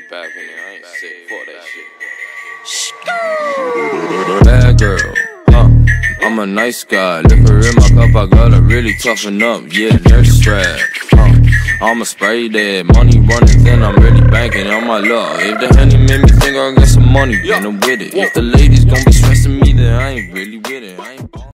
back in there. I ain't sick. Fuck that shit. Bad girl, I'm a nice guy. Liquor in my cup, I gotta really toughen up. Yeah, nurse strap. I'ma spray that money running, then I'm really banking on my luck. If the honey made me think I'll get some money, then I'm with it. If the ladies gon' be stressing me, then I ain't really with it.